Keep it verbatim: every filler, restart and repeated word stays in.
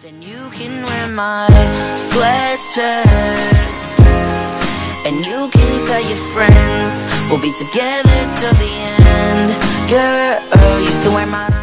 Then you can wear my sweatshirt, and you can tell your friends we'll be together till the end. Girl, you can wear my